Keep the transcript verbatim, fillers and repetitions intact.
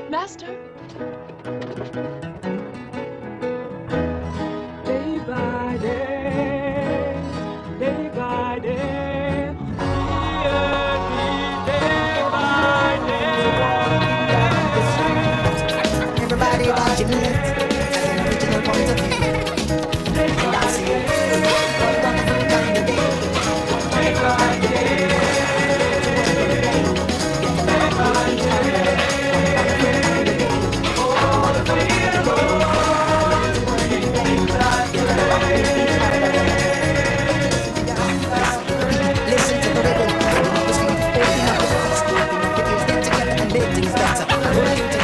Master? Day by day, day by day, day by day. Everybody watching it as an original point of view. And I see what a wonderful kind of day. Day by day, day by day. Oh, the freedom. Listen to the rhythm, open up the street, open up the doors, open up the ears, get together and make things better. Working together.